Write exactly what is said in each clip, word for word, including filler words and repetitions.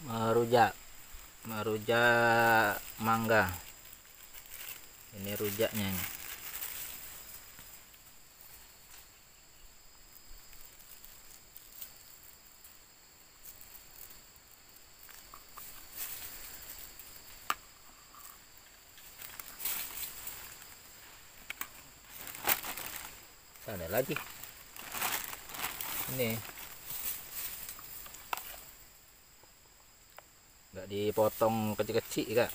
merujak merujak mangga. Ini rujaknya ini. Ada lagi ini, nggak dipotong kecil-kecil kak.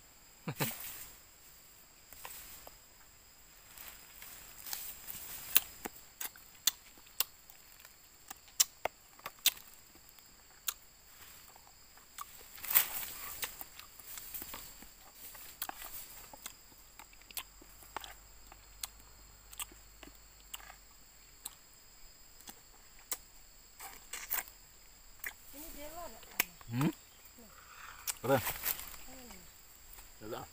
Hmm? Apa? Coba.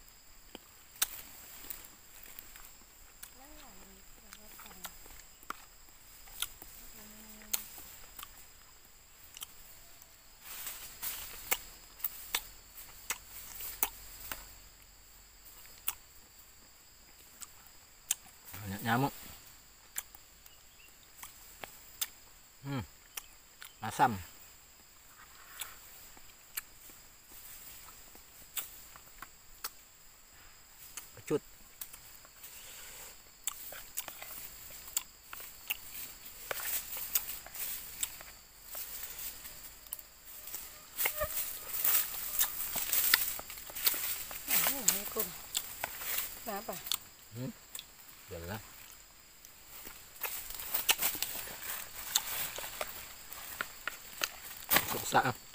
Banyak nyamuk. Hmm. Asam. Kecut. Kenapa? Hmm? Yalah. Susah.